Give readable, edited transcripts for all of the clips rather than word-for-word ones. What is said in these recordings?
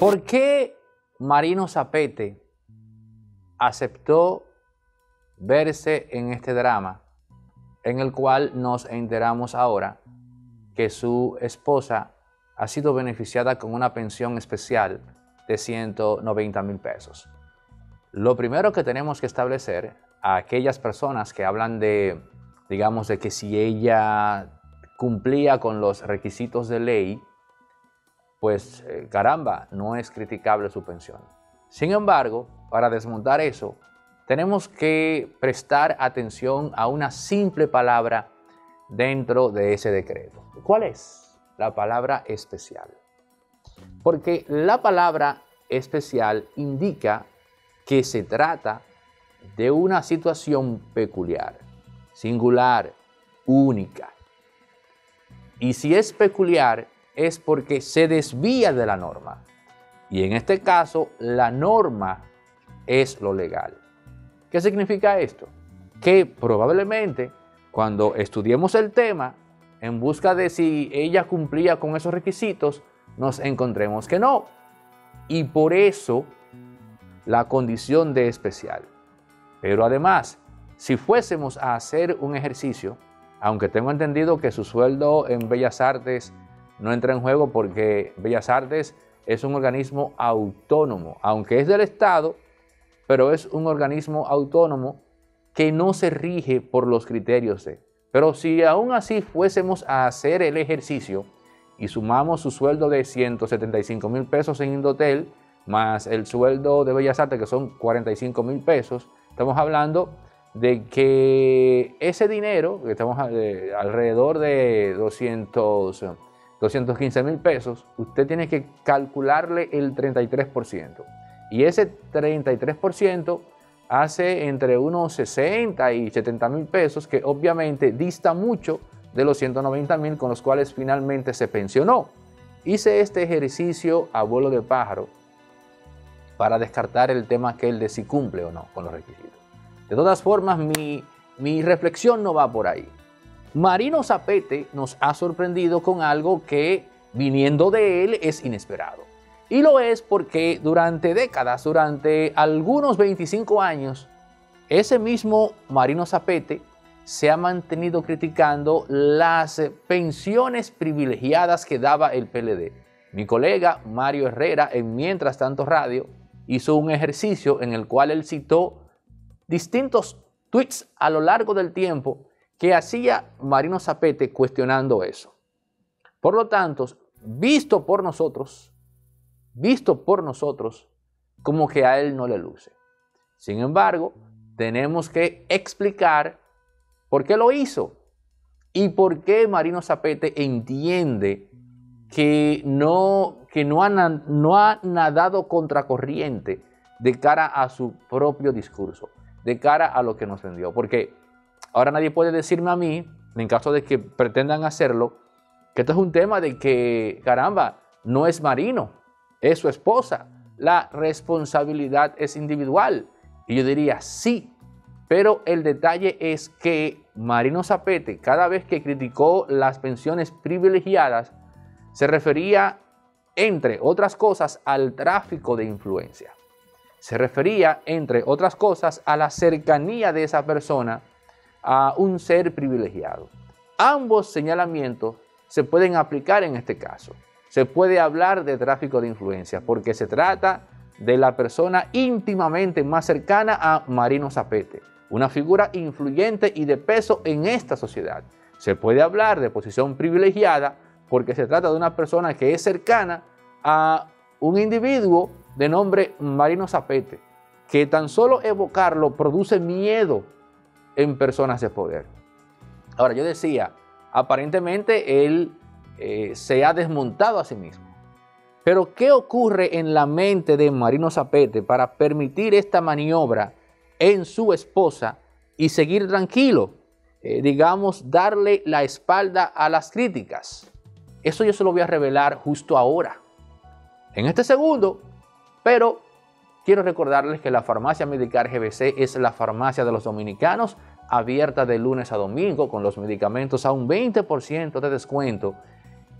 ¿Por qué Marino Zapete aceptó verse en este drama en el cual nos enteramos ahora que su esposa ha sido beneficiada con una pensión especial de 190,000 pesos? Lo primero que tenemos que establecer a aquellas personas que hablan de, digamos, de que si ella cumplía con los requisitos de ley, pues caramba, no es criticable su pensión. Sin embargo, para desmontar eso, tenemos que prestar atención a una simple palabra dentro de ese decreto. ¿Cuál es? La palabra especial. Porque la palabra especial indica que se trata de una situación peculiar, singular, única. Y si es peculiar, es porque se desvía de la norma. Y en este caso, la norma es lo legal. ¿Qué significa esto? Que probablemente cuando estudiemos el tema, en busca de si ella cumplía con esos requisitos, nos encontremos que no. Y por eso, la condición de especial. Pero además, si fuésemos a hacer un ejercicio, aunque tengo entendido que su sueldo en Bellas Artes no entra en juego porque Bellas Artes es un organismo autónomo, aunque es del Estado, pero es un organismo autónomo que no se rige por los criterios de. Pero si aún así fuésemos a hacer el ejercicio y sumamos su sueldo de 175,000 pesos en Indotel, más el sueldo de Bellas Artes, que son 45,000 pesos, estamos hablando de que ese dinero, que estamos alrededor de 215,000 pesos, usted tiene que calcularle el 33%. Y ese 33% hace entre unos 60 y 70,000 pesos, que obviamente dista mucho de los 190,000 con los cuales finalmente se pensionó. Hice este ejercicio a vuelo de pájaro para descartar el tema aquel de si cumple o no con los requisitos. De todas formas, mi reflexión no va por ahí. Marino Zapete nos ha sorprendido con algo que, viniendo de él, es inesperado. Y lo es porque durante décadas, durante algunos 25 años, ese mismo Marino Zapete se ha mantenido criticando las pensiones privilegiadas que daba el PLD. Mi colega Mario Herrera, en Mientras Tanto Radio, hizo un ejercicio en el cual él citó distintos tweets a lo largo del tiempo que hacía Marino Zapete cuestionando eso. Por lo tanto, visto por nosotros, como que a él no le luce. Sin embargo, tenemos que explicar por qué lo hizo y por qué Marino Zapete entiende que no ha nadado contracorriente de cara a su propio discurso, de cara a lo que nos vendió. Porque ahora nadie puede decirme a mí, en caso de que pretendan hacerlo, que esto es un tema de que, caramba, no es Marino, es su esposa. La responsabilidad es individual. Y yo diría sí, pero el detalle es que Marino Zapete, cada vez que criticó las pensiones privilegiadas, se refería, entre otras cosas, al tráfico de influencia. Se refería, entre otras cosas, a la cercanía de esa persona a un ser privilegiado. Ambos señalamientos se pueden aplicar en este caso. Se puede hablar de tráfico de influencia porque se trata de la persona íntimamente más cercana a Marino Zapete, una figura influyente y de peso en esta sociedad. Se puede hablar de posición privilegiada porque se trata de una persona que es cercana a un individuo de nombre Marino Zapete, que tan solo evocarlo produce miedo en personas de poder. Ahora, yo decía, aparentemente él se ha desmontado a sí mismo. Pero, ¿qué ocurre en la mente de Marino Zapete para permitir esta maniobra en su esposa y seguir tranquilo? Digamos, darle la espalda a las críticas. Eso yo se lo voy a revelar justo ahora, en este segundo, pero quiero recordarles que la farmacia Medicar GBC es la farmacia de los dominicanos, abierta de lunes a domingo con los medicamentos a un 20% de descuento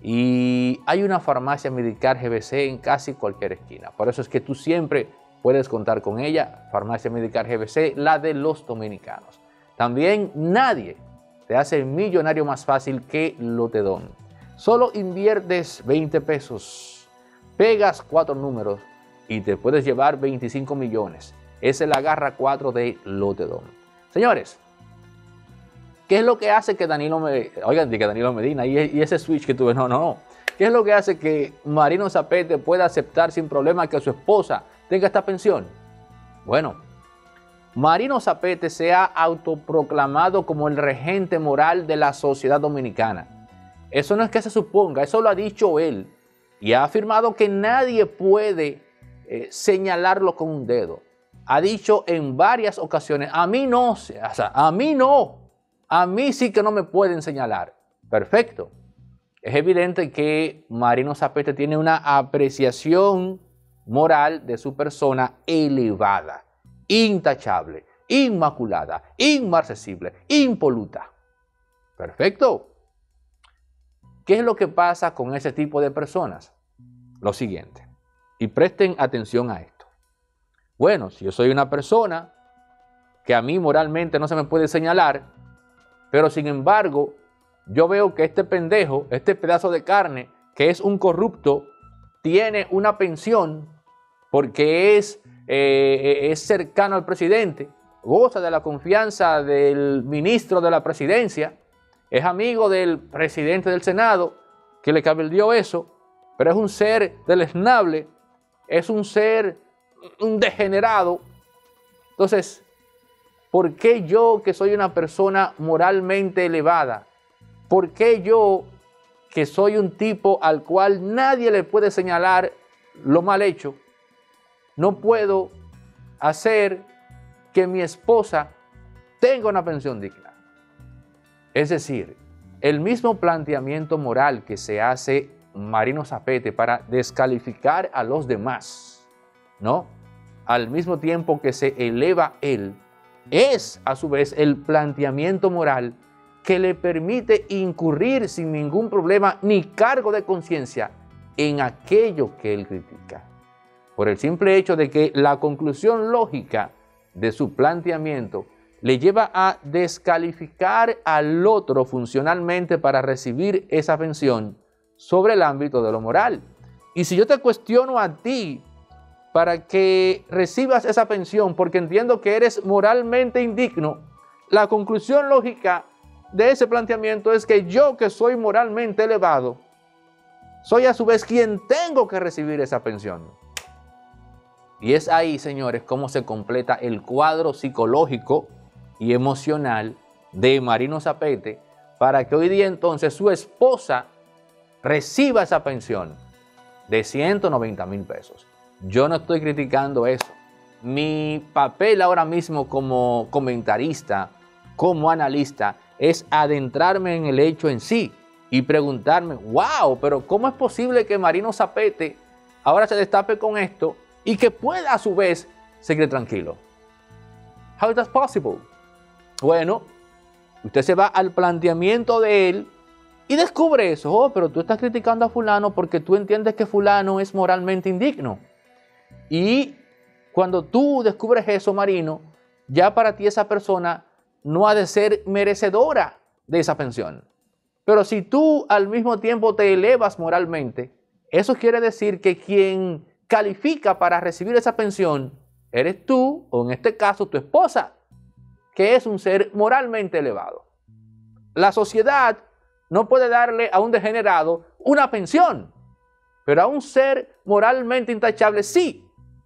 y hay una farmacia Medicar GBC en casi cualquier esquina. Por eso es que tú siempre puedes contar con ella, Farmacia Medicar GBC, la de los dominicanos. También nadie te hace millonario más fácil que Lotedom. Solo inviertes 20 pesos, pegas 4 números y te puedes llevar 25 millones. Esa es la garra 4 de Lotedom. Señores, ¿qué es lo que hace que Danilo Medina y ese switch que tuve? No. ¿Qué es lo que hace que Marino Zapete pueda aceptar sin problema que su esposa tenga esta pensión? Bueno, Marino Zapete se ha autoproclamado como el regente moral de la sociedad dominicana. Eso no es que se suponga, eso lo ha dicho él. Y ha afirmado que nadie puede señalarlo con un dedo. Ha dicho en varias ocasiones, a mí no, a mí sí que no me pueden señalar. Perfecto. Es evidente que Marino Zapete tiene una apreciación moral de su persona elevada, intachable, inmaculada, inmarcesible, impoluta. Perfecto. ¿Qué es lo que pasa con ese tipo de personas? Lo siguiente, y presten atención a esto. Bueno, si yo soy una persona que a mí moralmente no se me puede señalar, pero sin embargo, yo veo que este pendejo, este pedazo de carne, que es un corrupto, tiene una pensión porque es cercano al presidente, goza de la confianza del ministro de la presidencia, es amigo del presidente del Senado, que le cabildió eso, pero es un ser deleznable, es un ser un degenerado. Entonces, ¿por qué yo, que soy una persona moralmente elevada? ¿Por qué yo, que soy un tipo al cual nadie le puede señalar lo mal hecho, no puedo hacer que mi esposa tenga una pensión digna? Es decir, el mismo planteamiento moral que se hace Marino Zapete para descalificar a los demás, ¿no? Al mismo tiempo que se eleva él, es a su vez el planteamiento moral que le permite incurrir sin ningún problema ni cargo de conciencia en aquello que él critica. Por el simple hecho de que la conclusión lógica de su planteamiento le lleva a descalificar al otro funcionalmente para recibir esa pensión sobre el ámbito de lo moral. Y si yo te cuestiono a ti para que recibas esa pensión porque entiendo que eres moralmente indigno, la conclusión lógica de ese planteamiento es que yo, que soy moralmente elevado, soy a su vez quien tengo que recibir esa pensión. Y es ahí, señores, cómo se completa el cuadro psicológico y emocional de Marino Zapete para que hoy día entonces su esposa reciba esa pensión de 190,000 pesos. Yo no estoy criticando eso. Mi papel ahora mismo como comentarista, como analista, es adentrarme en el hecho en sí y preguntarme, wow, pero ¿cómo es posible que Marino Zapete ahora se destape con esto y que pueda a su vez seguir tranquilo? How is that possible? Bueno, usted se va al planteamiento de él y descubre eso. Oh, pero tú estás criticando a fulano porque tú entiendes que fulano es moralmente indigno. Y cuando tú descubres eso, Marino, ya para ti esa persona no ha de ser merecedora de esa pensión. Pero si tú al mismo tiempo te elevas moralmente, eso quiere decir que quien califica para recibir esa pensión eres tú, o en este caso tu esposa, que es un ser moralmente elevado. La sociedad no puede darle a un degenerado una pensión, pero a un ser moralmente intachable sí.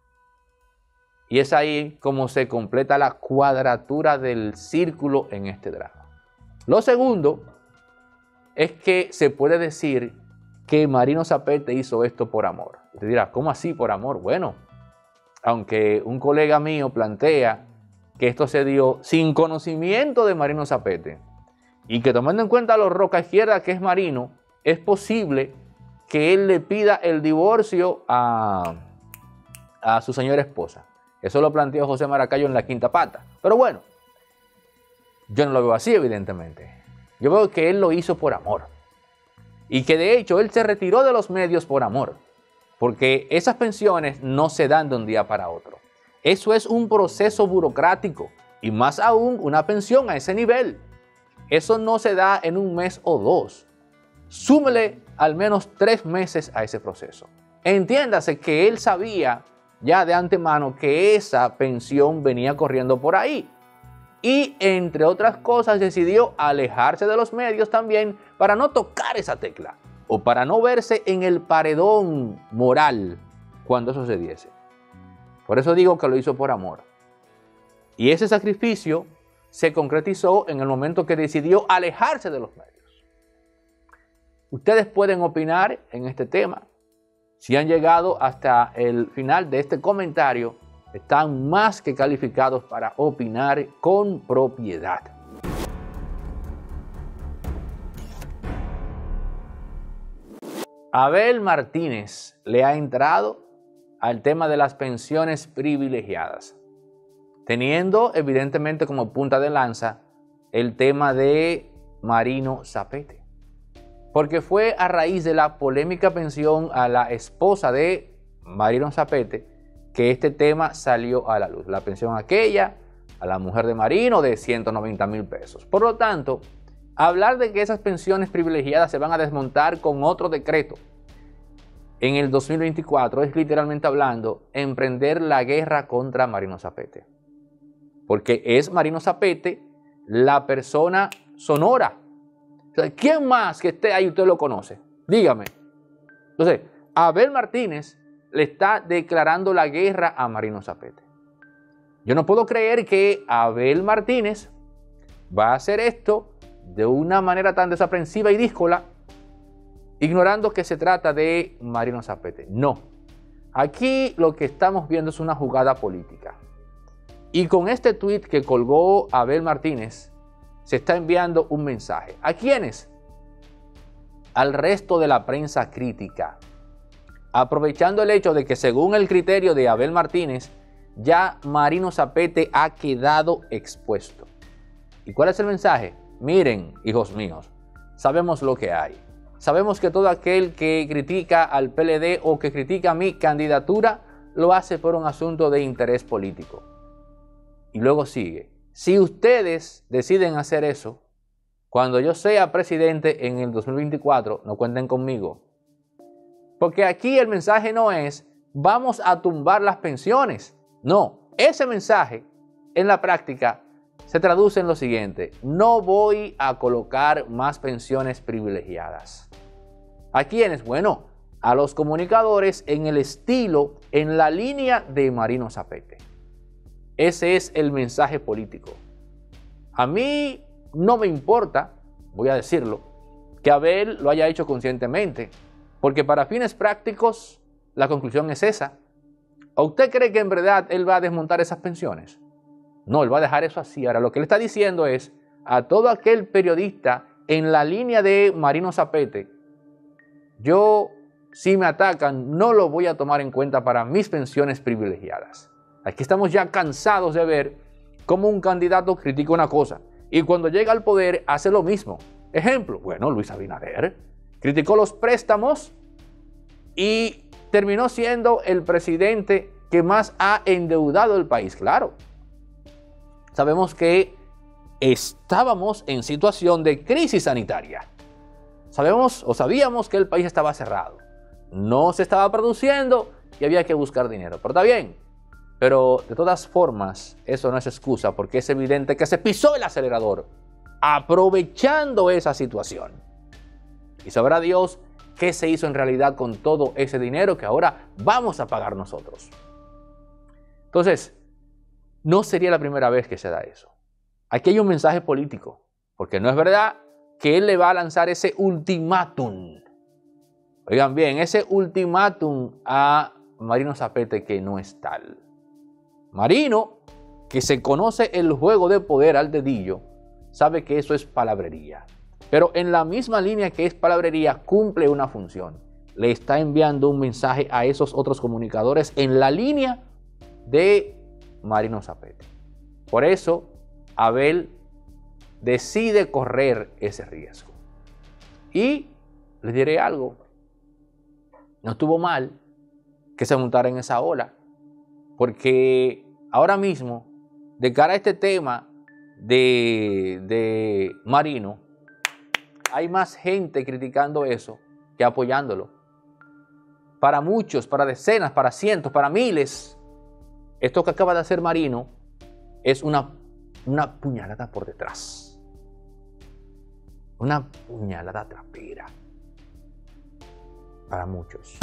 Y es ahí como se completa la cuadratura del círculo en este drama. Lo segundo es que se puede decir que Marino Zapete hizo esto por amor. Usted dirá, ¿cómo así por amor? Bueno, aunque un colega mío plantea que esto se dio sin conocimiento de Marino Zapete y que tomando en cuenta lo roca izquierda que es Marino, es posible que él le pida el divorcio a su señora esposa. Eso lo planteó José Maracayo en La Quinta Pata. Pero bueno, yo no lo veo así, evidentemente. Yo veo que él lo hizo por amor. y que de hecho él se retiró de los medios por amor, porque esas pensiones no se dan de un día para otro. Eso es un proceso burocrático y más aún una pensión a ese nivel. Eso no se da en un mes o dos. Súmele al menos 3 meses a ese proceso. Entiéndase que él sabía ya de antemano que esa pensión venía corriendo por ahí. Y entre otras cosas decidió alejarse de los medios también para no tocar esa tecla o para no verse en el paredón moral cuando eso sucediese. Por eso digo que lo hizo por amor. Y ese sacrificio se concretizó en el momento que decidió alejarse de los medios. Ustedes pueden opinar en este tema. Si han llegado hasta el final de este comentario, están más que calificados para opinar con propiedad. Abel Martínez le ha entrado al tema de las pensiones privilegiadas, teniendo evidentemente como punta de lanza el tema de Marino Zapete, porque fue a raíz de la polémica pensión a la esposa de Marino Zapete que este tema salió a la luz. La pensión aquella a la mujer de Marino de 190,000 pesos. Por lo tanto, hablar de que esas pensiones privilegiadas se van a desmontar con otro decreto en el 2024 es literalmente hablando emprender la guerra contra Marino Zapete. Porque es Marino Zapete la persona sonora. O sea, ¿quién más que esté ahí usted lo conoce? Dígame. Entonces, Abel Martínez le está declarando la guerra a Marino Zapete. Yo no puedo creer que Abel Martínez va a hacer esto de una manera tan desaprensiva y díscola, ignorando que se trata de Marino Zapete. No. Aquí lo que estamos viendo es una jugada política. Y con este tuit que colgó Abel Martínez, se está enviando un mensaje. ¿A quiénes? Al resto de la prensa crítica. Aprovechando el hecho de que según el criterio de Abel Martínez, ya Marino Zapete ha quedado expuesto. ¿Y cuál es el mensaje? Miren, hijos míos, sabemos lo que hay. Sabemos que todo aquel que critica al PLD o que critica mi candidatura lo hace por un asunto de interés político. Y luego sigue. Si ustedes deciden hacer eso, cuando yo sea presidente en el 2024, no cuenten conmigo. Porque aquí el mensaje no es vamos a tumbar las pensiones. No, ese mensaje en la práctica se traduce en lo siguiente: no voy a colocar más pensiones privilegiadas. ¿A quiénes? Bueno, a los comunicadores en el estilo, en la línea de Marino Zapete. Ese es el mensaje político. A mí no me importa, voy a decirlo, que Abel lo haya hecho conscientemente, porque para fines prácticos la conclusión es esa. ¿O usted cree que en verdad él va a desmontar esas pensiones? No, él va a dejar eso así. Ahora lo que él está diciendo es a todo aquel periodista en la línea de Marino Zapete: yo, si me atacan, no lo voy a tomar en cuenta para mis pensiones privilegiadas. Aquí estamos ya cansados de ver cómo un candidato critica una cosa y cuando llega al poder hace lo mismo. Ejemplo, bueno, Luis Abinader criticó los préstamos y terminó siendo el presidente que más ha endeudado el país. Claro, sabemos que estábamos en situación de crisis sanitaria. Sabíamos que el país estaba cerrado, no se estaba produciendo y había que buscar dinero. Pero está bien, pero de todas formas eso no es excusa, porque es evidente que se pisó el acelerador aprovechando esa situación. Y sabrá Dios qué se hizo en realidad con todo ese dinero que ahora vamos a pagar nosotros. Entonces, no sería la primera vez que se da eso. Aquí hay un mensaje político, porque no es verdad que él le va a lanzar ese ultimátum. Oigan bien, ese ultimátum a Marino Zapete que no es tal. Marino, que se conoce el juego de poder al dedillo, sabe que eso es palabrería. Pero en la misma línea que es palabrería, cumple una función. Le está enviando un mensaje a esos otros comunicadores en la línea de Marino Zapete. Por eso, Abel decide correr ese riesgo. Y les diré algo. No estuvo mal que se montara en esa ola, porque ahora mismo, de cara a este tema de Marino, hay más gente criticando eso que apoyándolo. Para muchos, para decenas, para cientos, para miles, esto que acaba de hacer Marino es una puñalada por detrás. Una puñalada trapera. Para muchos.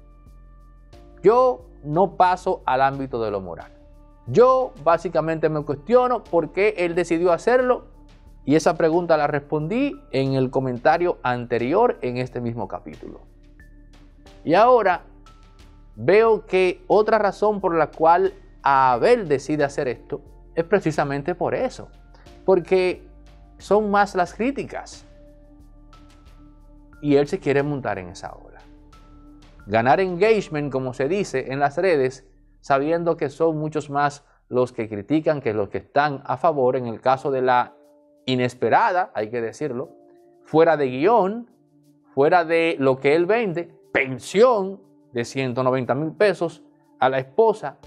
Yo no paso al ámbito de lo moral. Yo básicamente me cuestiono por qué él decidió hacerlo, y esa pregunta la respondí en el comentario anterior en este mismo capítulo. Y ahora veo que otra razón por la cual Abel decide hacer esto es precisamente por eso, porque son más las críticas y él se quiere montar en esa ola. Ganar engagement, como se dice en las redes, sabiendo que son muchos más los que critican que los que están a favor, en el caso de la inesperada, hay que decirlo, fuera de guión, fuera de lo que él vende, pensión de 190,000 pesos a la esposa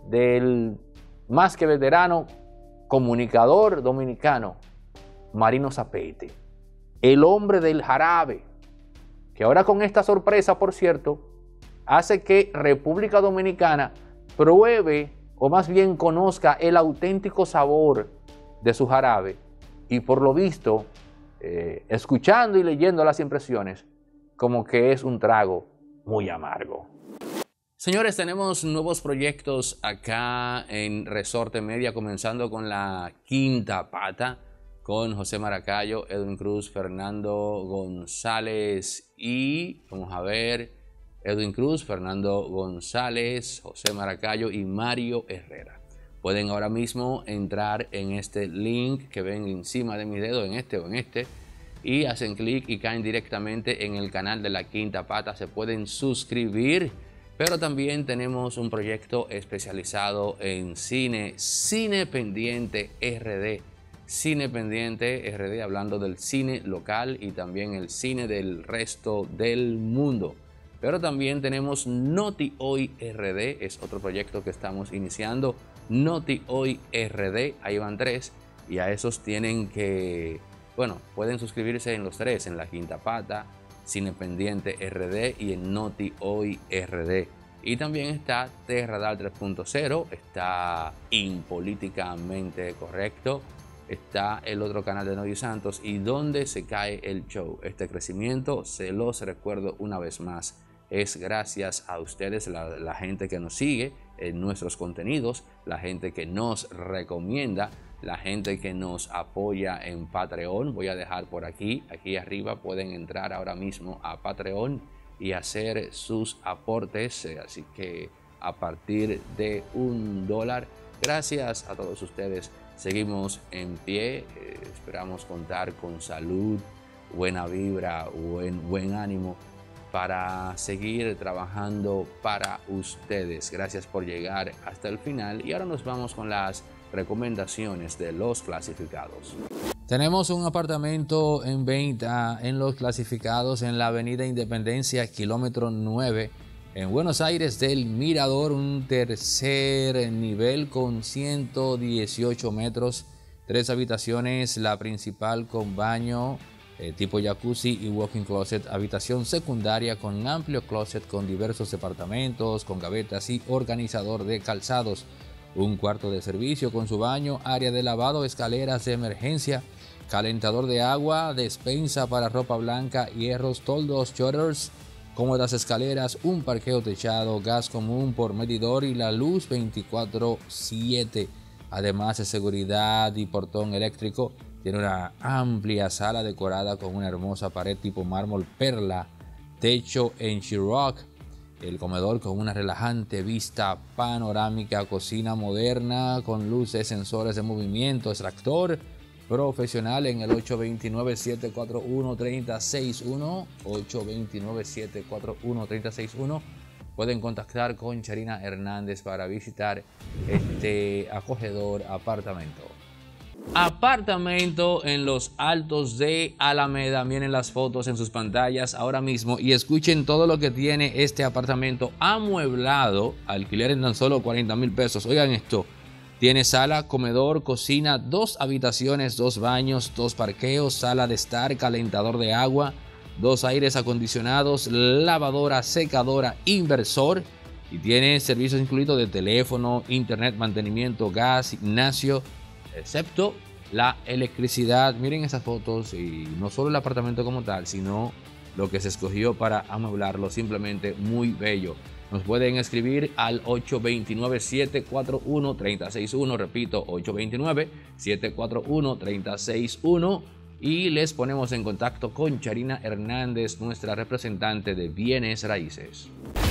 del más que veterano comunicador dominicano, Marino Zapete, el hombre del jarabe, que ahora con esta sorpresa, por cierto, hace que República Dominicana pruebe, o más bien conozca, el auténtico sabor de su jarabe. Y por lo visto, escuchando y leyendo las impresiones, como que es un trago muy amargo. Señores, tenemos nuevos proyectos acá en Resorte Media, comenzando con La Quinta Pata, con José Maracayo, Edwin Cruz, Fernando González y, vamos a ver, Edwin Cruz, Fernando González, José Maracayo y Mario Herrera. Pueden ahora mismo entrar en este link que ven encima de mi dedo, en este o en este, y hacen clic y caen directamente en el canal de La Quinta Pata. Se pueden suscribir, pero también tenemos un proyecto especializado en cine, Cine Pendiente RD. Cine Pendiente RD, hablando del cine local y también el cine del resto del mundo. Pero también tenemos Noti Hoy RD, es otro proyecto que estamos iniciando. Noti Hoy RD, ahí van 3, y a esos tienen que, bueno, pueden suscribirse en los 3, en La Quinta Pata, Cine Pendiente RD y en Noti Hoy RD. Y también está T-Radar 3.0, está Impolíticamente Correcto, está el otro canal de Noy Santos y Donde se cae el show. Este crecimiento, se los recuerdo una vez más, es gracias a ustedes, la gente que nos sigue en nuestros contenidos, la gente que nos recomienda, la gente que nos apoya en Patreon. Voy a dejar por aquí arriba, pueden entrar ahora mismo a Patreon y hacer sus aportes, así que a partir de $1, gracias a todos ustedes, seguimos en pie, esperamos contar con salud, buena vibra, buen ánimo para seguir trabajando para ustedes. Gracias por llegar hasta el final y ahora nos vamos con las recomendaciones de Los Clasificados. Tenemos un apartamento en venta en Los Clasificados en la avenida Independencia, kilómetro 9, en Buenos Aires del Mirador, un tercer nivel con 118 metros, 3 habitaciones, la principal con baño tipo jacuzzi y walk-in closet, habitación secundaria con amplio closet con diversos departamentos, con gavetas y organizador de calzados, un cuarto de servicio con su baño, área de lavado, escaleras de emergencia, calentador de agua, despensa para ropa blanca, hierros, toldos, shutters, cómodas escaleras, un parqueo techado, gas común por medidor y la luz 24/7, además de seguridad y portón eléctrico. Tiene una amplia sala decorada con una hermosa pared tipo mármol perla, techo en Sheetrock, el comedor con una relajante vista panorámica, cocina moderna con luces, sensores de movimiento, extractor profesional en el 829-741-3061, 829-741-3061. Pueden contactar con Charina Hernández para visitar este acogedor apartamento. Apartamento en los altos de Alameda. Miren las fotos en sus pantallas ahora mismo y escuchen todo lo que tiene este apartamento amueblado. Alquiler en tan solo 40,000 pesos. Oigan esto. Tiene sala, comedor, cocina, 2 habitaciones, 2 baños, 2 parqueos, sala de estar, calentador de agua, 2 aires acondicionados, lavadora, secadora, inversor. Y tiene servicios incluidos de teléfono, internet, mantenimiento, gas, gimnasio, excepto la electricidad. Miren esas fotos y no solo el apartamento como tal, sino lo que se escogió para amueblarlo, simplemente muy bello. Nos pueden escribir al 829-741-3061, repito, 829-741-3061 y les ponemos en contacto con Charina Hernández, nuestra representante de bienes raíces.